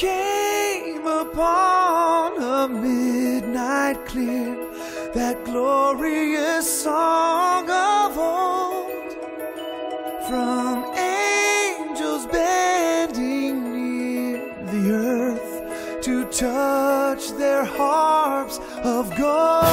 came upon a midnight clear, that glorious song of old, from angels bending near the earth to touch their harps of gold.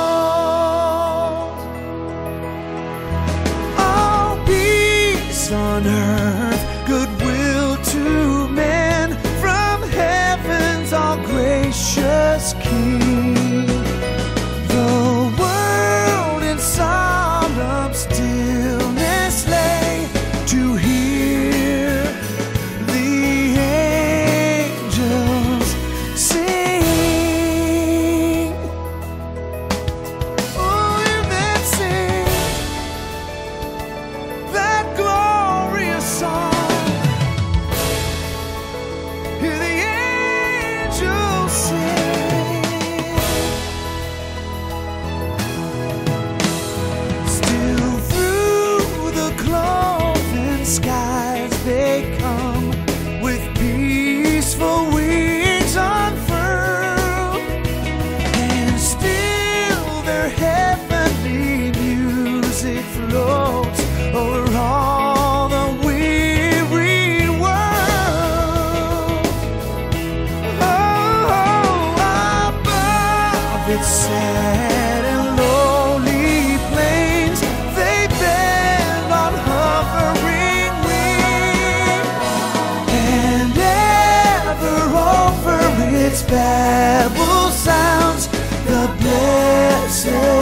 Oh, peace on earth, goodwill to men, from heaven's all gracious King. The world in solemn stillness lay to hear the angels sing. Oh, hear them sing that glorious song. Hear the angels sing. Still through the cloven skies they come, with peaceful wings unfurled, and still their heavenly music floats over all the weary world. Oh, above its sad and lonely plains, they bend on hovering wing, and ever over its babble sounds the blessed